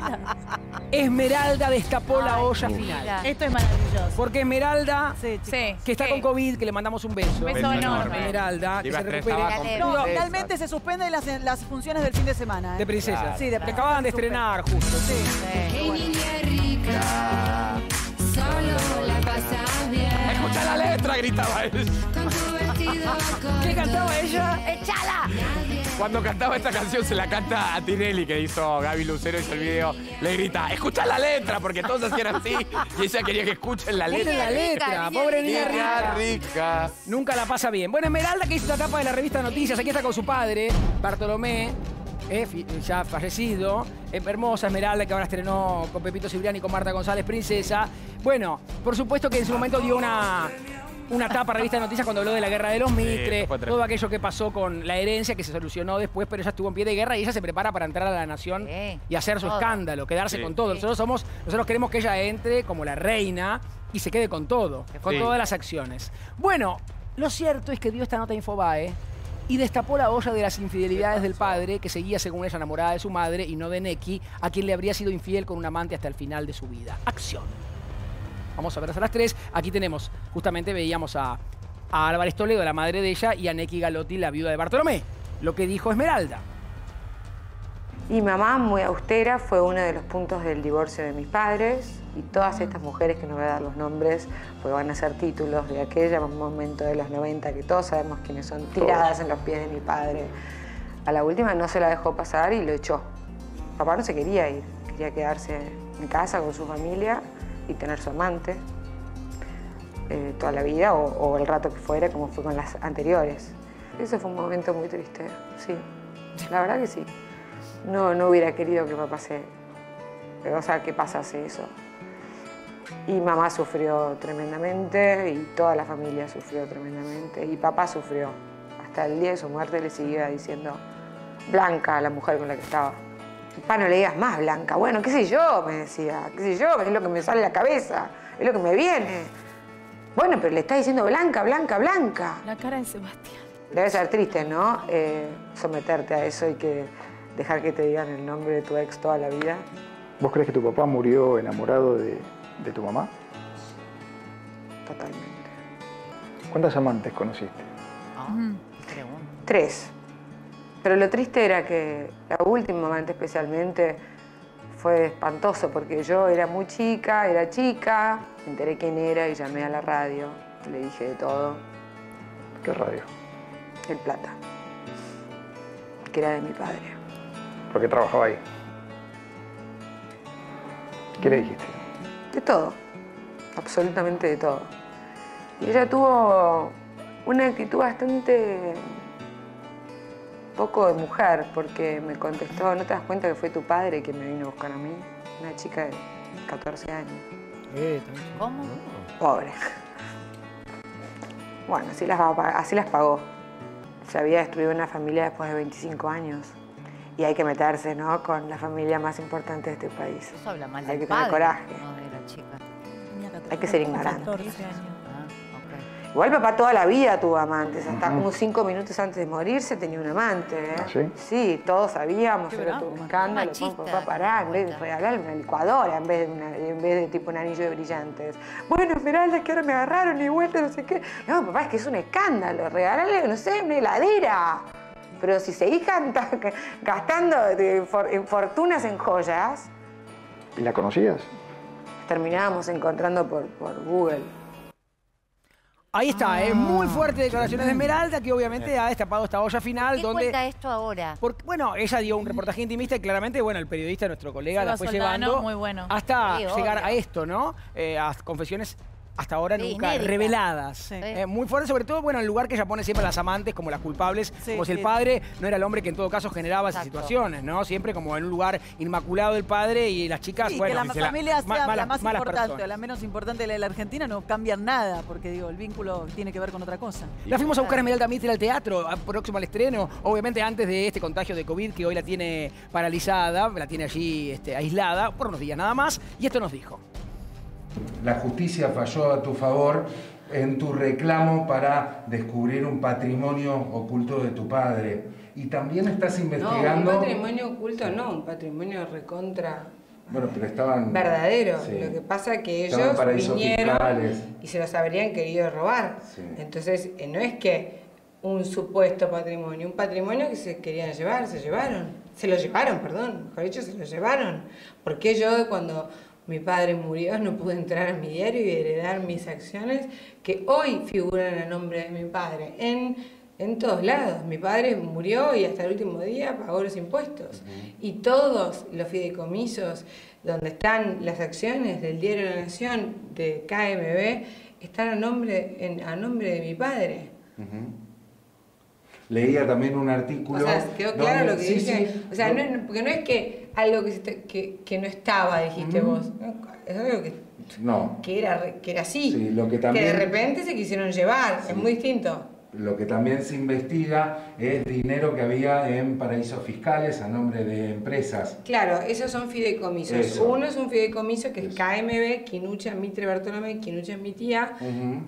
Esmeralda destapó la olla final. Esto es maravilloso. Porque Esmeralda, Sí, que está con COVID, que le mandamos un beso. Un beso enorme. Esmeralda, que se recupere. No, finalmente se suspenden las funciones del fin de semana. De princesa. Claro. Sí, de que acaban de estrenar justo. Sí. Hey, niña rica, solo la pasas bien. Escucha la letra, gritaba él. Con tu vestido ¿Qué cantaba ella? ¡Échala! Cuando cantaba esta canción se la canta a Tinelli, que hizo Gaby Lucero, hizo el video. Le grita, escucha la letra, porque todos hacían así. Y ella quería que escuchen la letra. La letra, pobre niña rica. rica. Nunca la pasa bien. Bueno, Esmeralda, que hizo la tapa de la revista Noticias, aquí está con su padre, Bartolomé, ya fallecido. Hermosa Esmeralda, que ahora estrenó con Pepito Cibrián y con Marta González, Princesa. Bueno, por supuesto que en su momento dio una tapa a revista de Noticias cuando habló de la guerra de los Mitre, todo aquello que pasó con la herencia que se solucionó después, pero ella estuvo en pie de guerra y ella se prepara para entrar a la nación y hacer su escándalo, quedarse con todo. Nosotros queremos que ella entre como la reina y se quede con todo, con todas las acciones. Bueno, lo cierto es que dio esta nota a Infobae y destapó la olla de las infidelidades del padre, que seguía, según ella, enamorada de su madre y no de Neki, a quien le habría sido infiel con un amante hasta el final de su vida. Acción. Vamos a ver hasta las 3. Aquí tenemos, justamente veíamos a Álvarez Toledo, la madre de ella, y a Neki Galotti, la viuda de Bartolomé. Lo que dijo Esmeralda. Y mamá, muy austera, fue uno de los puntos del divorcio de mis padres. Y todas estas mujeres, que no voy a dar los nombres, pues van a ser títulos de aquel momento de los 90, que todos sabemos quiénes son, tiradas en los pies de mi padre. A la última no se la dejó pasar y lo echó. Papá no se quería ir, quería quedarse en casa con su familia y tener su amante toda la vida o el rato que fuera, como fue con las anteriores. Ese fue un momento muy triste, sí. La verdad que sí. No hubiera querido que papá que pasase eso. Y mamá sufrió tremendamente y toda la familia sufrió tremendamente. Y papá sufrió. Hasta el día de su muerte le seguía diciendo Blanca a la mujer con la que estaba. Papá, no le digas más Blanca. Bueno, qué sé yo, me decía. Qué sé yo, es lo que me sale a la cabeza. Es lo que me viene. Bueno, pero le está diciendo Blanca, Blanca, Blanca. La cara de Sebastián. Debe ser triste, ¿no? Someterte a eso y que dejar que te digan el nombre de tu ex toda la vida. ¿Vos crees que tu papá murió enamorado de tu mamá? Totalmente. ¿Cuántas amantes conociste? 3. Pero lo triste era que la última amante especialmente fue espantoso porque yo era muy chica, me enteré quién era y llamé a la radio, le dije de todo. ¿Qué radio? El Plata, que era de mi padre. ¿Por qué trabajaba ahí? ¿Qué le dijiste? De todo, absolutamente de todo. Y ella tuvo una actitud bastante poco de mujer, porque me contestó, ¿no te das cuenta que fue tu padre quien me vino a buscar a mí? Una chica de 14 años. ¿Cómo? Pobre. Bueno, así las pagó. Se había destruido una familia después de 25 años. Y hay que meterse, ¿no?, con la familia más importante de este país. Eso habla mal Hay del que tener padre, coraje. no de la chica. Hay que ser ignorante. 14 años. Igual papá toda la vida tuvo amantes, hasta como 5 minutos antes de morirse tenía un amante, ¿eh? ¿Ah, sí? Sí, todos sabíamos, Qué era bravo, todo un escándalo. machista, Papá, pará, en vez de regalarle una licuadora, en vez de tipo un anillo de brillantes. Bueno, Esmeralda, que ahora me agarraron y vuelta, no sé qué. No, papá, es que es un escándalo, regalarle, no sé, una heladera. Pero si seguís gastando fortunas en joyas... ¿Y la conocías? Terminábamos encontrando por Google. Ahí está, muy fuerte declaraciones de Esmeralda, que obviamente ha destapado esta olla final. ¿Qué donde cuenta esto ahora? Porque, bueno, ella dio un reportaje intimista y claramente, bueno, el periodista, nuestro colega, Seba la fue Soldano, llevando muy bueno. hasta Sí, llegar obvio. a esto, ¿no? A confesiones hasta ahora Sí, nunca inéditas. reveladas. Sí. Muy fuerte, sobre todo, bueno, en el lugar que ella pone siempre a las amantes como las culpables, Sí, como si el sí. padre no era el hombre que en todo caso generaba esas Exacto. situaciones, ¿no? Siempre como en un lugar inmaculado el padre y las chicas, Sí, bueno, que la familia sea la más malas importante o personas. la menos importante de la Argentina no cambian nada, porque digo, el vínculo tiene que ver con otra cosa. La fuimos a buscar a Esmeralda Mitre al teatro, próximo al estreno, obviamente antes de este contagio de COVID que hoy la tiene paralizada, la tiene allí aislada por unos días nada más, y esto nos dijo. La justicia falló a tu favor en tu reclamo para descubrir un patrimonio oculto de tu padre. Y también estás investigando... No, un patrimonio oculto no, un patrimonio recontra Bueno, pero estaban... verdadero. Sí. Lo que pasa es que Estaban ellos paraísos vinieron fiscales. y se los habrían querido robar. Sí. Entonces, no es que un supuesto patrimonio, un patrimonio que se querían llevar, se lo llevaron, perdón, mejor dicho, se lo llevaron. Porque yo cuando mi padre murió no pude entrar a mi diario y heredar mis acciones que hoy figuran a nombre de mi padre en todos lados. Mi padre murió y hasta el último día pagó los impuestos. Y todos los fideicomisos donde están las acciones del Diario de la Nación, de KMB, están a nombre de mi padre. Leía también un artículo... O sea, ¿quedó claro lo que sí, dije? sí. O sea, porque no es que algo que no estaba, dijiste vos. Es algo que era así. Sí, lo que también- de repente se quisieron llevar. Sí. Es muy distinto. Lo que también se investiga es dinero que había en paraísos fiscales a nombre de empresas. Claro, esos son fideicomisos. Eso. Uno es un fideicomiso que es Eso. KMB, Quinucha Mitre Bartolomé, Quinucha es mi tía,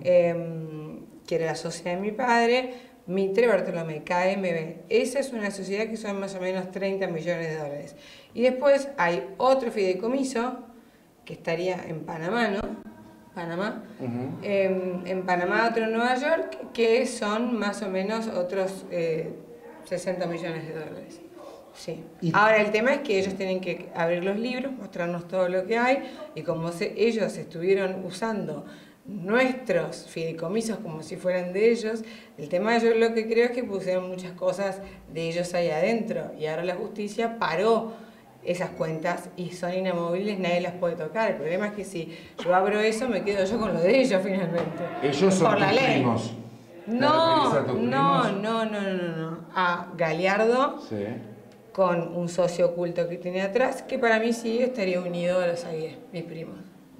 que era la sociedad de mi padre, Mitre Bartolomé, KMB. Esa es una sociedad que son más o menos 30 millones de dólares. Y después hay otro fideicomiso que estaría en Panamá, ¿no? Panamá. En Panamá, otro en Nueva York, que son más o menos otros 60 millones de dólares. Sí. Ahora, el tema es que ellos tienen que abrir los libros, mostrarnos todo lo que hay, y como ellos estuvieron usando nuestros fideicomisos como si fueran de ellos, el tema yo lo que creo es que pusieron muchas cosas de ellos ahí adentro, y ahora la justicia paró esas cuentas y son inamovibles, nadie las puede tocar. El problema es que si yo abro eso, me quedo yo con lo de ellos finalmente. Ellos son por la tus ley. primos. No, ¿Te referís a tus no, primos? no. A Galeardo Sí. con un socio oculto que tiene atrás, que para mí sí estaría unido a los Aguirre, mis primos.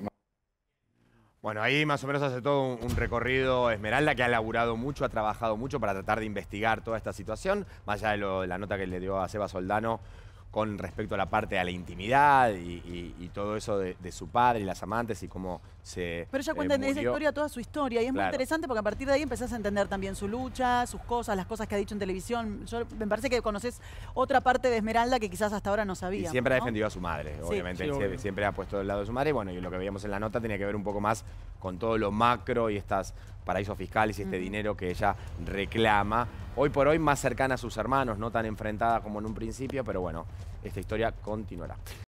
Bueno, ahí más o menos hace todo un recorrido Esmeralda, que ha laburado mucho, ha trabajado mucho para tratar de investigar toda esta situación, más allá de la nota que le dio a Seba Soldano con respecto a la parte de la intimidad y todo eso de su padre y las amantes y cómo se Pero ella cuenta en esa murió. historia toda su historia y es muy Claro. interesante porque a partir de ahí empezás a entender también su lucha, sus cosas, las cosas que ha dicho en televisión. Me parece que conoces otra parte de Esmeralda que quizás hasta ahora no Y sabía. siempre ha ¿no? defendido a su madre, Sí. obviamente. Sí, obvio. Siempre ha puesto del lado de su madre. Bueno, y lo que veíamos en la nota tenía que ver un poco más con todo lo macro y estas paraísos fiscales y este dinero que ella reclama. Hoy por hoy más cercana a sus hermanos, no tan enfrentada como en un principio, pero bueno, esta historia continuará.